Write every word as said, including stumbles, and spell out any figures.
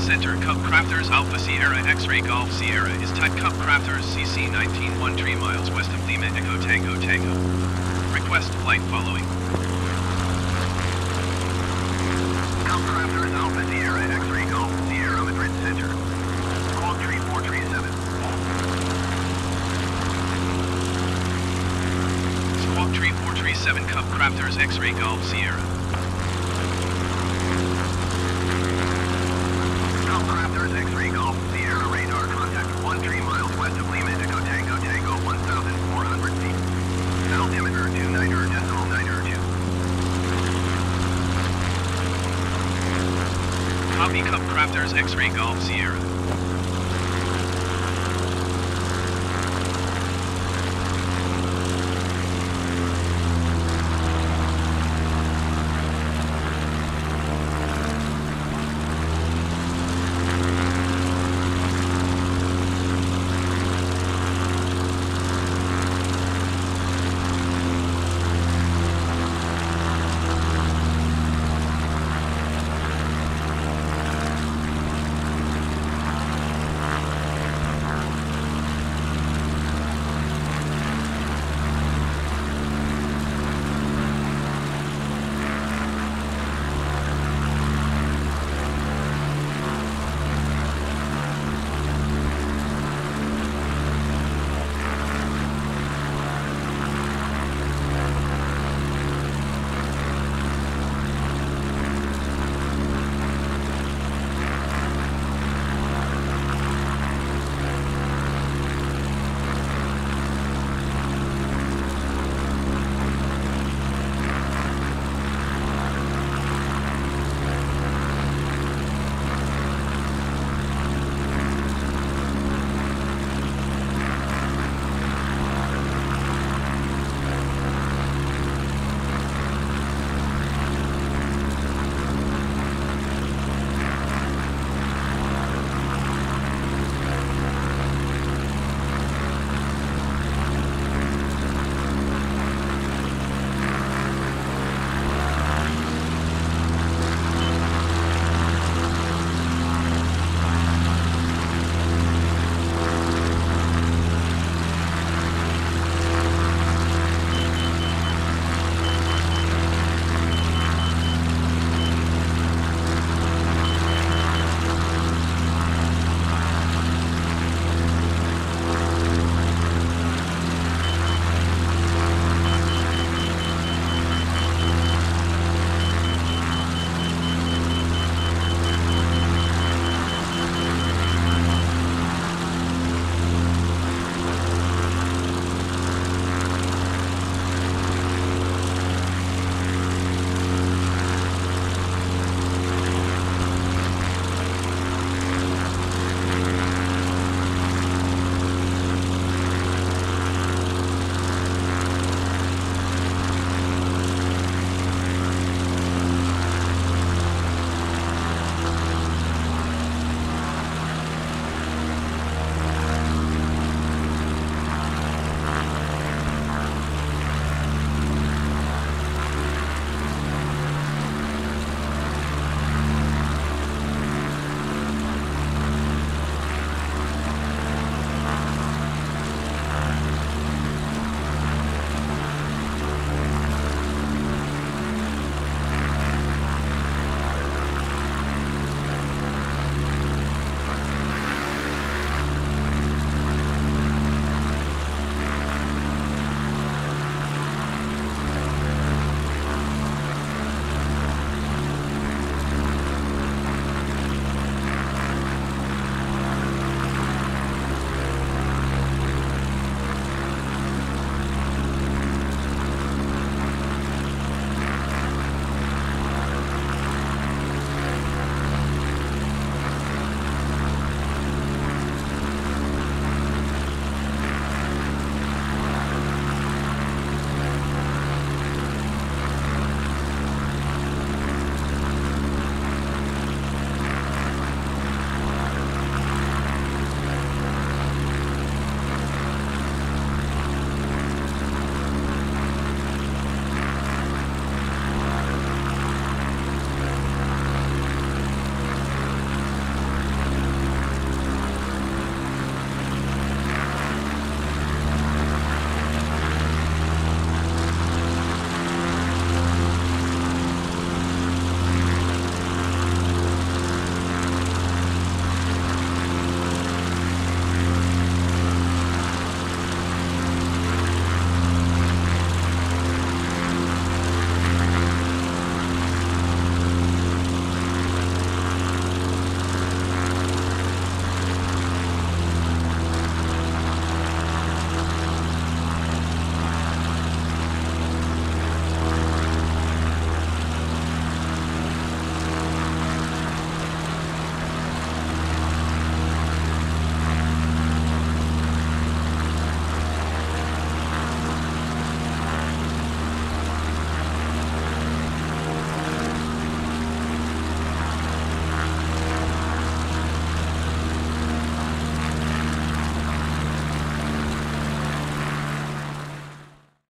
Center, Cub Crafters Alpha Sierra X-Ray Golf Sierra is type Cub Crafters C C nineteen one three miles west of Lima Echo Tango Tango. Request flight following. Cub Crafters Alpha Sierra X-Ray Golf Sierra Madrid Center. Squawk three four three seven. Squawk three four three seven Cub Crafters X-Ray Golf Sierra. Cub Crafters X-Ray Golf Sierra radar contact one three miles west of Lima Echo Tango Tango one thousand four hundred feet. Altimeter two nine er decimal nine er two. Copy Cub Crafters X-Ray Golf Sierra.